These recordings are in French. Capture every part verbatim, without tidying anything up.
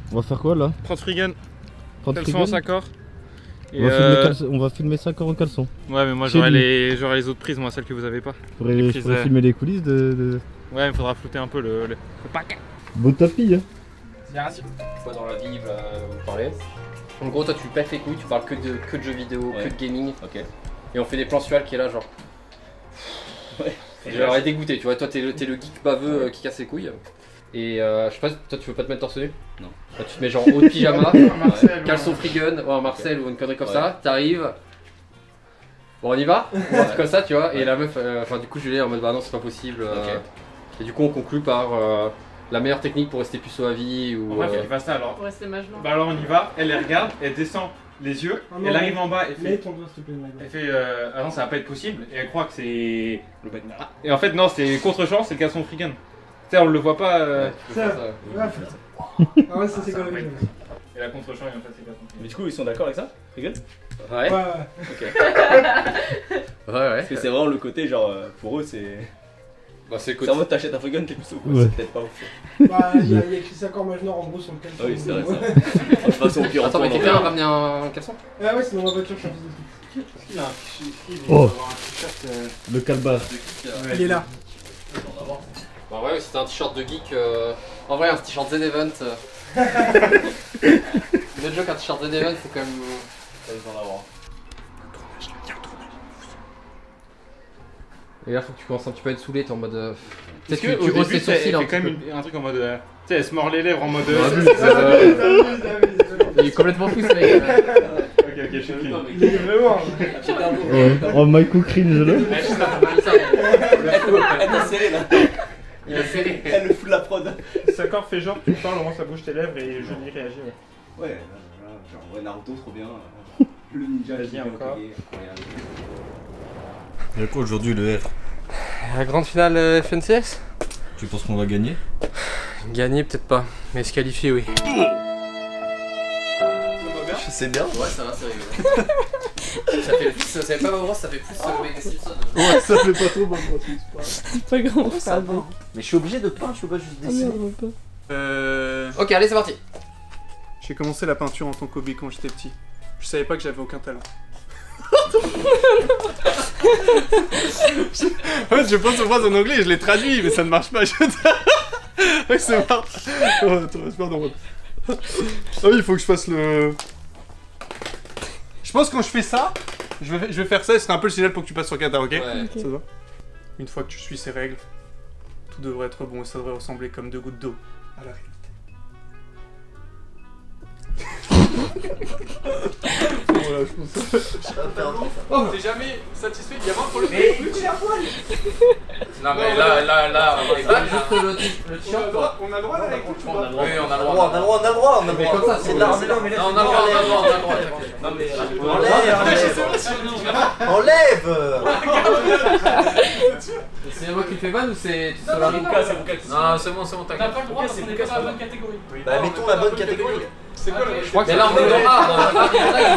On va faire quoi là? trente frigan. trente Caleçon en cinq on, va euh... on va filmer cinq heures en caleçon. Ouais, mais moi j'aurai les... les autres prises, moi celles que vous avez pas. Je pourrais, prises, je pourrais euh... filmer les coulisses de. de... Ouais, il faudra flouter un peu le, le... le paquet. Beau tapis, hein. C'est ainsi. Quoi dans la vie, bah, vous parlez. En gros, toi tu pètes les couilles, tu parles que de, que de jeux vidéo, ouais. que de gaming. Ok. Et on fait des plans sur elle qui est là, genre. Ouais. Genre, elle est dégoûtée, tu vois. Toi, t'es le, le geek baveux euh, qui casse les couilles. Et euh, je sais pas, toi tu veux pas te mettre torse nu? Non. Bah, tu te mets genre haut de pyjama, ouais. Caleçon free gun, ou un Marcel okay. ou une connerie comme ouais. ça, t'arrives. Bon, on y va? On va comme ça, tu vois. Ouais. Et la meuf, enfin, euh, du coup, Julie en mode bah non, c'est pas possible. Euh, okay. Et du coup, on conclut par euh, la meilleure technique pour rester puceau à vie. Ou, en vrai, euh... faut qu'il fasse ça alors. Pour rester mage blanc. Bah, alors on y va, elle les regarde, elle descend les yeux, oh, non, elle arrive en bas et fait. Ton doigt, s'il te plaît, elle fait euh, ah non, ça va pas être possible, et elle croit que c'est. Le bête. Ah. Et en fait, non, c'est contre-champ, c'est le caleçon free gun. Tu sais, on le voit pas. Euh... Ça, ça. Ouais, ah ouais, ça c'est quand même. Et la contre-champ, et en fait, c'est caleçon free gun. Mais du coup, ils sont d'accord avec ça? Free gun? Ouais. Ouais, ouais. Ok. ouais, ouais. Parce que c'est vraiment le côté, genre, pour eux, c'est. Bah, c'est le côté. C'est en mode t'achètes un free gun, t'es plus ouais. C'est peut-être pas ouf. Bah, il y, y a écrit cinq ans mage nord en gros sur le caleçon. Ah oui, c'est vrai, ça. De toute façon, au pire, attends, mais quelqu'un a ramené un caleçon? Ah ouais, c'est dans ma voiture, je suis en train Est-ce qu'il a un t-shirt? Oh le calbar. Il est là. Bah ouais, c'était un t-shirt de geek. Euh... En vrai, un t-shirt Z Event. Euh... le joke, un t-shirt Z Event, c'est quand même. Ça va en avoir. Et là, faut que tu commences un petit peu à être saoulé, t'es en mode. Euh... Est-ce que tu hausses tes sourcils un quand même une, un truc en mode. Euh... Tu sais, elle se mord les lèvres en mode. Il est complètement fou ce mec. Ok, ok, je suis clean. Il est vraiment. Oh, Michael cringe là. Elle t'a serré là. Il a serré. Elle le fout de la prod. Sakor fait genre, tu parles, Laurent, ça bouge tes lèvres et je n'y réagis. Ouais, ouais genre ouais, Naruto, trop bien. Le ninja, vas-y encore. Il y a quoi aujourd'hui le R? La grande finale F N C S. Tu penses qu'on va gagner? Gagner peut-être pas, mais se qualifier oui. Je sais bien. Ouais, ça va, c'est rigolo. Ça fait plus, ça fait pas Bob Ross, ça fait plus oh. Mega Simpson. Ouais, ça fait pas trop Bob Ross. C'est pas grand, ça va. Mais je suis obligé de peindre, je peux pas juste dessiner. Ah, non, euh... Ok, allez, c'est parti. J'ai commencé la peinture en tant qu'hobby quand j'étais petit. Je savais pas que j'avais aucun talent. En fait, je pense aux phrases en anglais et je les traduis, mais ça ne marche pas. Ouais, c'est marrant. Oh, attends, pardon. Ah oui, il faut que je fasse le. Je pense que quand je fais ça, je vais, je vais faire ça et ce sera un peu le signal pour que tu passes sur Qatar, ok? Ouais. Okay. Ça va. Une fois que tu suis ces règles, tout devrait être bon et ça devrait ressembler comme deux gouttes d'eau à la réalité. Voilà, je pense ça. Oh, t'es jamais satisfait, il y a un problème. Mais il est à poil. Non, mais là, là, là, on est pas juste le t-shirt. On a le droit d'aller écouter. Oui, on a le droit. On a le droit, on a le droit, on a le droit. Mais comme ça, c'est de l'art. Non, mais là, on a le droit, on a le droit, on a le droit. Non, mais enlève. C'est moi qui fais mal ou c'est. Non, non, non, c'est bon, c'est bon, t'inquiète. On n'a pas le droit parce qu'on n'est pas dans la bonne catégorie. Bah, mettons la bonne catégorie. C'est quoi le. Je crois que là, on est dans art.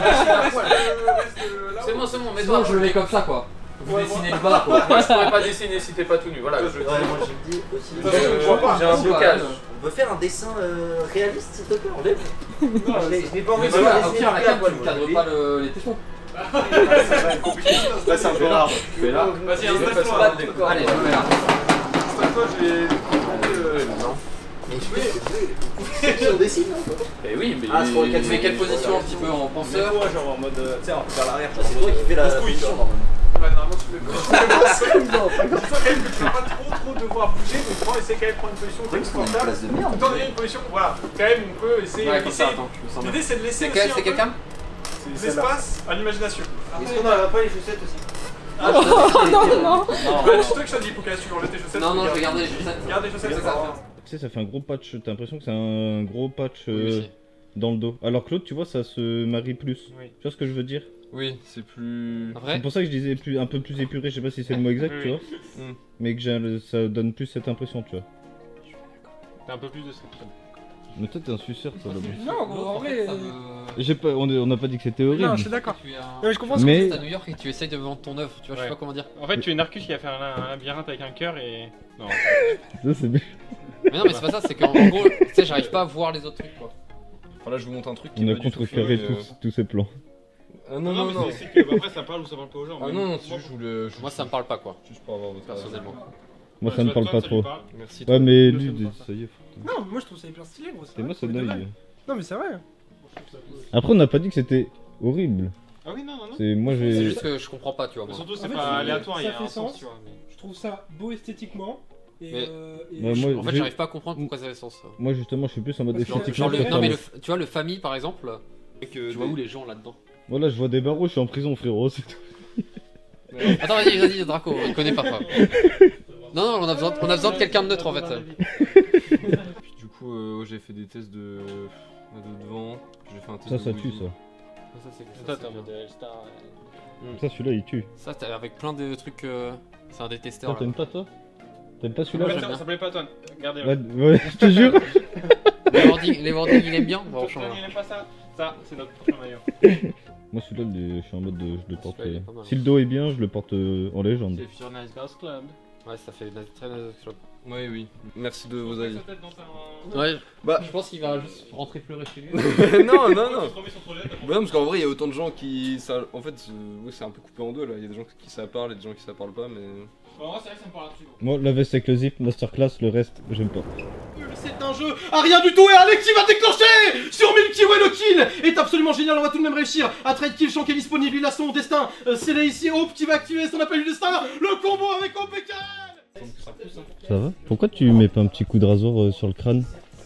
C'est bon, c'est bon, mais toi, je le mets comme ça quoi. Vous ouais, dessinez moi. Le bas quoi. Moi je pourrais pas dessiner si t'es pas tout nu, voilà. Je ouais, moi je me dis aussi. Euh, J'ai un blocage. On peut faire un dessin euh, réaliste s'il te plaît, on lève. Non, je n'ai pas envie de dessiner. Au pire, la carte, tu cadres pas le, les tétons. Ça va être compliqué. Là c'est un peu rare. Je fais là. Vas-y, installe-toi. Allez, je me mets là. Installe-toi, je vais. Non. Mais je vais. On dessine hein. Eh oui, mais. Ah, c'est mais quelle position un petit peu en penseur? Moi genre en mode. Tu sais, vers l'arrière. C'est toi qui fais la position normalement. Ouais, normalement tu le fais. Non, pas comme ça, quand même, tu vas pas trop trop devoir bouger, donc prends, essaie quand même de prendre une position confortable. Tout en ayant une position, voilà, quand même on peut essayer. Ouais, comme ça, attends, l'idée c'est de laisser aussi c'est quelqu'un l'espace à l'imagination. Est-ce qu'on n'aurait pas les chaussettes aussi? Ah, oh, non, non. Bah, c'est toi que je te dis, pour qu'elle tu enlèves tes chaussettes. Non, non, je vais garder les chaussettes. Garde les chaussettes, c'est ça. Tu sais, ça fait un gros patch, t'as l'impression que c'est un gros patch euh, dans le dos. Alors que l'autre, tu vois, ça se marie plus. Oui. Tu vois ce que je veux dire? Oui, c'est plus. C'est pour ça que je disais plus, un peu plus épuré, je sais pas si c'est le mot exact, oui, tu vois. Mm. Mais que j'ai, ça donne plus cette impression, tu vois. T'as un peu plus de ça. Mais toi, t'es un suceur, toi, là-bas. Non, en vrai. J'ai pas, on n'a pas dit que c'était horrible. Non, je suis d'accord. Un... Ouais, je comprends ce mais... que tu es à New York et tu essayes de vendre ton œuvre, tu vois, ouais. Je sais pas comment dire. En fait, tu es une Arcus qui a fait un, un labyrinthe avec un cœur et. Non. Ça, c'est bien. Mais non, mais c'est pas ça, c'est qu'en gros, tu sais, j'arrive pas à voir les autres trucs, quoi. Enfin là, je vous montre un truc qui On est a pas du tout contrecarré fait, mais, tous, tous ces plans. euh, Ah non, non, non. mais c'est que bah, après ça parle ou ça parle pas aux gens. Ah mais non, non, moi, c'est juste, je voulais. je- Moi ça me parle pas quoi, Juste pour avoir votre personnellement. Moi Ouais, ça me toi, parle toi, pas ça lui trop. parle. Merci. Ouais, mais Moi, ça lui, me parle pas. ça y est. Non, moi je trouve ça hyper stylé gros. C'était moi ça deuil. Non, mais c'est vrai. Après, on n'a pas dit que c'était horrible. Ah oui, non, non, non. C'est moi C'est j'ai. juste que je comprends pas tu vois Mais moi. surtout, En c'est fait, pas ça- aléatoire, il y ça a fait un sens, sens. tu vois. mais- Je trouve ça beau esthétiquement. Et, Mais- euh, et Bah, je- moi, En fait j'ai- j'arrive pas à comprendre pourquoi ça avait sens. ça. Moi justement, je suis plus en mode Parce que- Genre, esthétiquement. genre le, que non mais le, performance. tu vois le famille par exemple, Que tu vois où les gens là-dedans. Voilà, je vois des barreaux, je suis en prison, frérot, c'est tout. Attends vas-y vas-y Draco, on connaît pas. Pas. Non non on a besoin, on a besoin de quelqu'un de neutre en fait. Puis du coup, euh, j'ai fait des tests de, de devant. J'ai fait un test Ça, de ça tue bougie. ça. Ça c'est Toi, t'es en mode L-Star. Ça, celui-là, il tue. Ça t'as avec plein de trucs, euh, c'est un des Toi, testeurs. là. t'aimes pas toi T'aimes pas Ouais, celui-là j'aime ça bien. s'appelait pas Antoine. Regardez. Ouais, ouais, je te jure. Les wordings, les wordings il aime bien. Bon, Antoine, change. il aime pas ça. Ça, c'est notre prochain maillot. Moi celui-là, le- je suis en mode de, je le porte. Celui-là, il est euh, pas mal. Si le dos est bien, je le porte euh, en légende. C'est Future Nice Girls Club. Ouais ça fait très nice club. Oui, oui. Merci de vos avis. Sa tête dans ta- Ouais. Bah- Je pense qu'il va juste rentrer pleurer chez lui. non, non, non. Tu te remets sur ton jet, t'as Bah non, parce qu'en vrai, il y a autant de gens qui. Ça... En fait, c'est ouais, c'est un peu coupé en deux là. Il y a des gens qui ça parle et des gens qui ça parle pas, mais. Bon, en vrai, c'est vrai que ça me parle un truc. Moi, la veste avec le zip, masterclass, le reste, j'aime pas. C'est un jeu à rien du tout et Alexis va déclencher sur Milky Way. Le kill est absolument génial, on va tout de même réussir à trade kill. Shank est disponible, il a son destin euh, scellé ici. Hope qui va activer son appel du destin. Le combo avec Hope et Karen. Ça va Pourquoi tu mets pas un petit coup de rasoir euh, sur le crâne?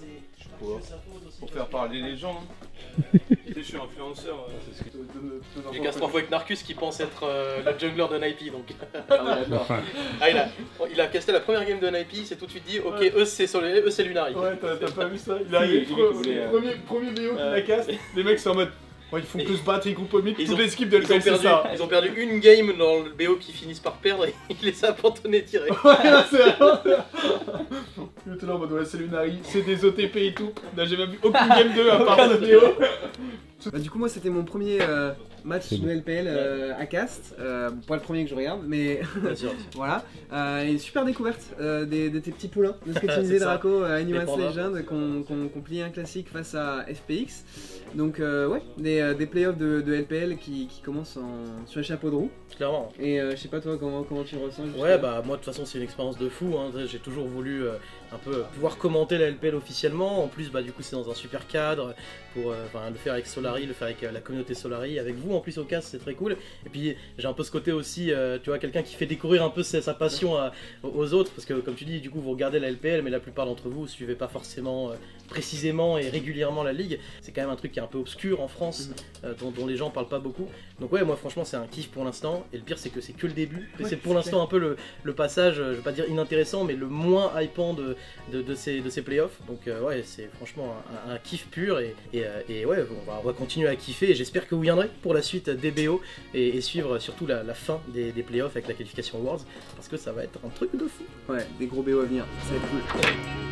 Pour faire parler les gens. Je suis influenceur. J'ai casse trois fois avec Narcus qui pense être euh, le jungler de Naipi donc. Ah ouais d'accord. Ah, il, a, il a casté la première game de Naipi, il s'est tout de suite dit ok, eux c'est Soleil, eux c'est Lunari. Ouais, t'as t'as pas vu ça? Il Si, arrive, j'ai vu qu'il voulait, euh, premier, premier B O qui euh, la casse. Les mecs sont en mode. Ouais, ils font que se battre, ils groupent au mid. Ils Toutes ont- les skips de Ils ont, L P L, c'est perdu, ça. ils ont perdu une game dans le B O qui finissent par perdre et il les a abandonnés direct. Ouais, là, c'est vraiment. Il était là en mode ouais, c'est Lunari, c'est des O T P et tout. Là, j'ai même vu aucune game deux à part cette B O. Bah, du coup, moi, c'était mon premier euh, match C'est de bon. L P L euh, à Cast. Euh, pas le premier que je regarde, mais voilà. Euh, et super découverte euh, des- de tes petits poulains, de ce que tu disais, ça. Draco, euh, Annuance Dépendant. Legend, qu'on qu'on qu'on plie un classique face à F P X. Donc, euh, ouais, des, euh, des playoffs de, de L P L qui, qui commencent en, sur les chapeaux de roue. Clairement. Et euh, je sais pas toi comment, comment tu le ressens. juste Ouais, là. bah moi de toute façon c'est une expérience de fou. Hein. J'ai toujours voulu euh, un peu pouvoir commenter la L P L officiellement. En plus, bah du coup c'est dans un super cadre pour euh, enfin, le faire avec Solari, le faire avec euh, la communauté Solari, avec vous en plus au casque, c'est très cool. Et puis j'ai un peu ce côté aussi, euh, tu vois, quelqu'un qui fait découvrir un peu sa, sa passion à- aux autres, parce que comme tu dis, du coup vous regardez la L P L, mais la plupart d'entre vous, vous suivez pas forcément euh, précisément et régulièrement la ligue. C'est quand même un truc qui est un peu obscur en France, euh, dont, dont les gens parlent pas beaucoup. Donc ouais, moi franchement c'est un kiff pour l'instant. Et le pire c'est que c'est que le début. Et Ouais, c'est pour c'est l'instant un peu le, le passage, euh, je vais pas dire inintéressant, mais le moins hypant de, de, de ces, de ces playoffs. Donc euh, ouais, c'est franchement un, un kiff pur. Et, et, euh, et ouais, on va, on va continuer à kiffer. Et j'espère que vous viendrez pour la suite des B O et, et suivre surtout la, la fin des, des playoffs avec la qualification Awards, parce que ça va être un truc de fou. Ouais, des gros B O à venir, ça va être cool.